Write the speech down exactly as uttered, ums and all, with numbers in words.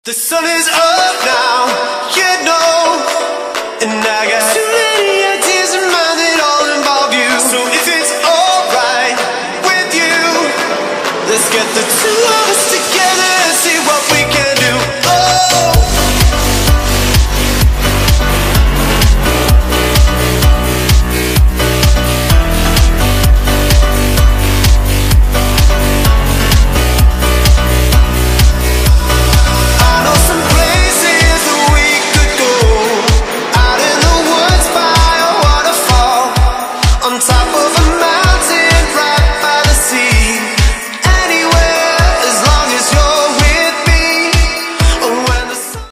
The sun is up now, you know, and I got too many ideas in mind that all involve you. So if it's alright with you, let's get the two of